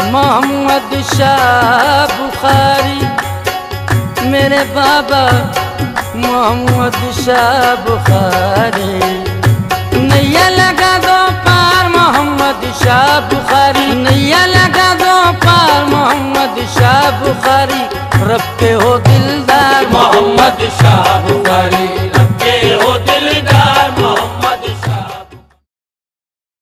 मोहम्मद शाह बुखारी, मेरे बाबा मोहम्मद शाह बुखारी। नैया लगा दो पार मोहम्मद शाह बुखारी, नैया लगा दो पार मोहम्मद शाह बुखारी। रब के हो दिलदार मोहम्मद शाह